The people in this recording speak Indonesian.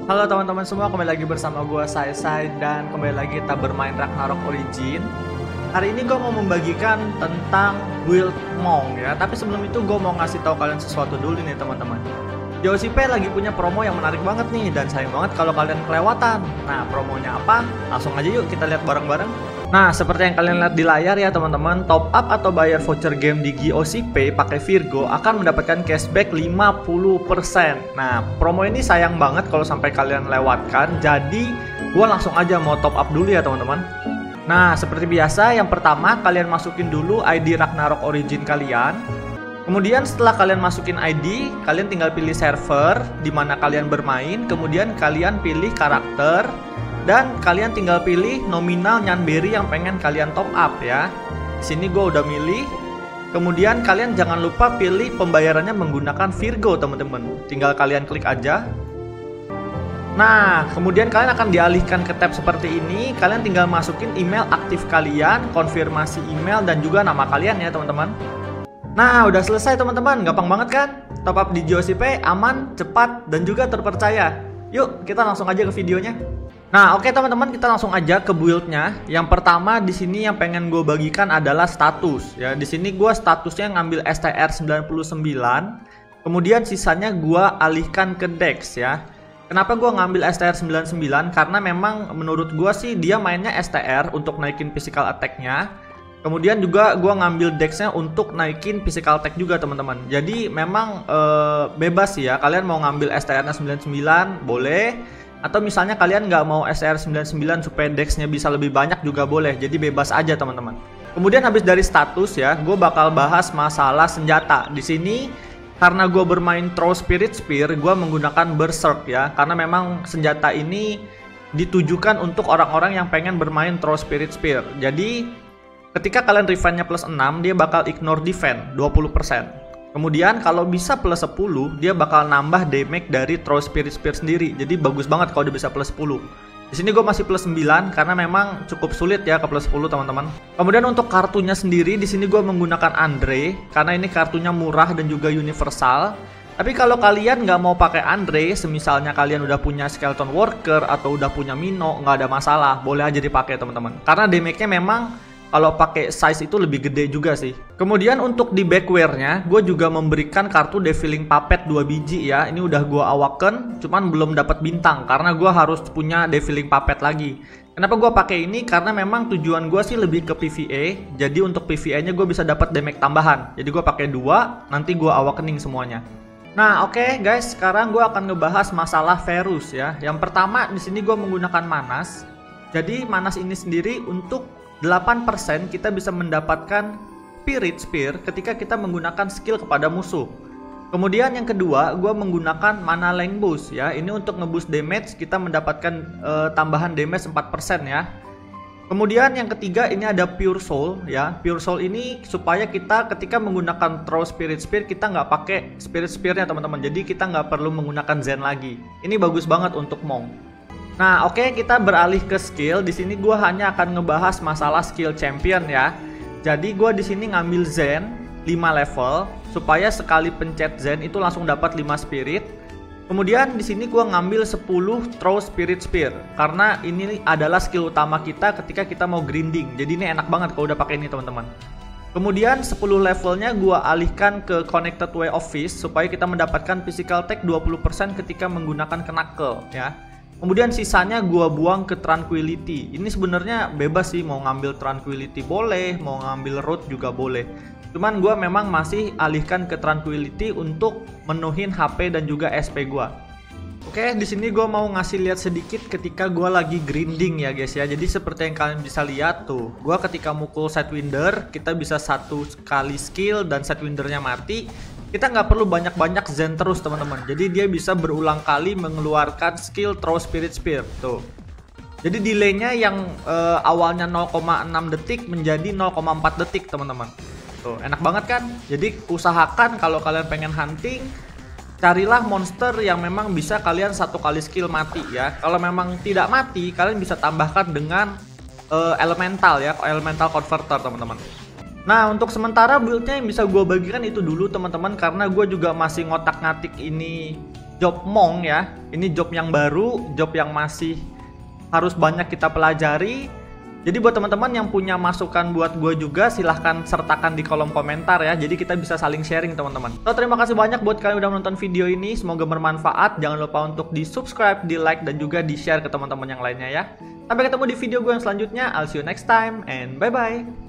Halo teman-teman semua, kembali lagi bersama gue Sai dan kembali lagi kita bermain Ragnarok Origin. Hari ini gue mau membagikan tentang build Monk ya. Tapi sebelum itu gue mau ngasih tahu kalian sesuatu dulu nih teman-teman. JOCP lagi punya promo yang menarik banget nih dan sayang banget kalau kalian kelewatan. Nah, promonya apa? Langsung aja yuk kita lihat bareng-bareng. Nah, seperti yang kalian lihat di layar ya teman-teman, top up atau bayar voucher game di JOCP pakai Virgo akan mendapatkan cashback 50%. Nah, promo ini sayang banget kalau sampai kalian lewatkan. Jadi, gua langsung aja mau top up dulu ya teman-teman. Nah, seperti biasa, yang pertama kalian masukin dulu ID Ragnarok Origin kalian. Kemudian setelah kalian masukin ID, kalian tinggal pilih server di mana kalian bermain, kemudian kalian pilih karakter. Dan kalian tinggal pilih nominal Nyanberry yang pengen kalian top up ya. Sini gue udah milih. Kemudian kalian jangan lupa pilih pembayarannya menggunakan Virgo teman-teman. Tinggal kalian klik aja. Nah, kemudian kalian akan dialihkan ke tab seperti ini. Kalian tinggal masukin email aktif kalian, konfirmasi email dan juga nama kalian ya teman-teman. Nah, udah selesai teman-teman. Gampang banget kan? Top up di JOCP aman, cepat dan juga terpercaya. Yuk, kita langsung aja ke videonya. Nah, oke teman-teman, kita langsung aja ke build-nya. Yang pertama di sini yang pengen gue bagikan adalah status. Ya, di sini gue statusnya ngambil STR 99. Kemudian sisanya gue alihkan ke Dex ya. Kenapa gue ngambil STR 99? Karena memang menurut gue sih dia mainnya STR untuk naikin physical attack-nya. Kemudian juga gue ngambil Dex-nya untuk naikin physical attack juga teman-teman. Jadi memang bebas sih ya. Kalian mau ngambil STR-nya 99 boleh. Atau misalnya kalian nggak mau STR 99 supaya Dex-nya bisa lebih banyak juga boleh. Jadi bebas aja teman-teman. Kemudian habis dari status ya, gue bakal bahas masalah senjata. Di sini karena gue bermain Throw Spirit Spear, gue menggunakan Berserk ya. Karena memang senjata ini ditujukan untuk orang-orang yang pengen bermain Throw Spirit Spear. Jadi ketika kalian refine-nya plus 6, dia bakal ignore defense 20%. Kemudian kalau bisa plus 10, dia bakal nambah damage dari Throw Spirit Spear sendiri. Jadi bagus banget kalau dia bisa plus 10. Di sini gue masih plus 9 karena memang cukup sulit ya ke plus 10 teman-teman. Kemudian untuk kartunya sendiri di sini gue menggunakan Andre karena ini kartunya murah dan juga universal. Tapi kalau kalian nggak mau pakai Andre, semisalnya kalian udah punya Skeleton Worker atau udah punya Mino, nggak ada masalah, boleh aja dipakai teman-teman. Karena damage-nya memang kalau pakai size itu lebih gede juga sih. Kemudian untuk di backwear-nya, gue juga memberikan kartu Defiling Puppet 2 biji ya. Ini udah gue awaken, cuman belum dapat bintang karena gue harus punya Defiling Puppet lagi. Kenapa gue pakai ini? Karena memang tujuan gue sih lebih ke PvE. Jadi untuk PvE-nya gue bisa dapat damage tambahan. Jadi gue pakai 2, nanti gue awakening semuanya. Nah, oke guys, sekarang gue akan ngebahas masalah Verus ya. Yang pertama di sini gue menggunakan Manas. Jadi Manas ini sendiri untuk 8% kita bisa mendapatkan Spirit Spear ketika kita menggunakan skill kepada musuh. Kemudian yang kedua, gue menggunakan Mana Length Boost ya. Ini untuk ngeboost damage, kita mendapatkan tambahan damage 4% ya. Kemudian yang ketiga ini ada Pure Soul ya. Pure Soul ini supaya kita ketika menggunakan Throw Spirit Spear kita nggak pakai Spirit Spear-nya teman-teman. Jadi kita nggak perlu menggunakan Zen lagi. Ini bagus banget untuk Monk. Nah, oke, kita beralih ke skill. Di sini gue hanya akan ngebahas masalah skill champion ya. Jadi gue di sini ngambil Zen 5 level supaya sekali pencet Zen itu langsung dapat 5 spirit. Kemudian di sini gue ngambil 10 Throw Spirit Spear karena ini adalah skill utama kita ketika kita mau grinding. Jadi ini enak banget kalau udah pakai ini teman-teman. Kemudian 10 levelnya gue alihkan ke Connected Way of Fist supaya kita mendapatkan physical attack 20% ketika menggunakan Knuckle ya. Kemudian sisanya gua buang ke Tranquility. Ini sebenarnya bebas sih, mau ngambil Tranquility boleh, mau ngambil Road juga boleh. Cuman gua memang masih alihkan ke Tranquility untuk menuhin HP dan juga SP gua. Oke, di sini gua mau ngasih lihat sedikit ketika gua lagi grinding ya guys ya. Jadi seperti yang kalian bisa lihat tuh, gua ketika mukul Sidewinder, kita bisa satu kali skill dan Sidewindernya mati. Kita nggak perlu banyak-banyak Zen terus teman-teman. Jadi dia bisa berulang kali mengeluarkan skill Throw Spirit Spear tuh. Jadi delaynya yang awalnya 0,6 detik menjadi 0,4 detik teman-teman. Tuh enak banget kan? Jadi usahakan kalau kalian pengen hunting, carilah monster yang memang bisa kalian satu kali skill mati ya. Kalau memang tidak mati, kalian bisa tambahkan dengan elemental ya, elemental converter teman-teman. Nah, untuk sementara buildnya yang bisa gue bagikan itu dulu teman-teman, karena gue juga masih ngotak-ngatik ini job Monk ya. Ini job yang baru, job yang masih harus banyak kita pelajari. Jadi buat teman-teman yang punya masukan buat gue juga, silahkan sertakan di kolom komentar ya. Jadi kita bisa saling sharing teman-teman. So, terima kasih banyak buat kalian udah menonton video ini. Semoga bermanfaat. Jangan lupa untuk di subscribe, di like, dan juga di share ke teman-teman yang lainnya ya. Sampai ketemu di video gue yang selanjutnya. I'll see you next time and bye-bye.